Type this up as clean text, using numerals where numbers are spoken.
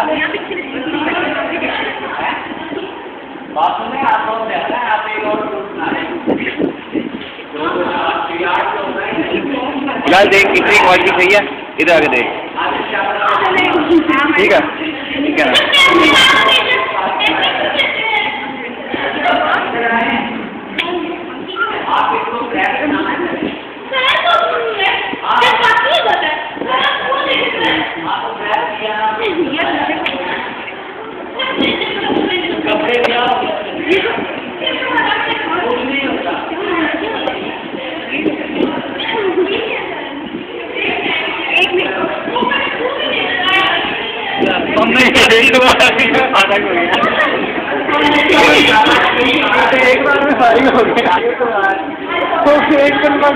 बात सुने आप लोग देखना है आप एक और फिलहाल देख कितनी क्वालिटी सही है, इधर आगे देख। ठीक है ठीक है एक बार में फारिग हो गया।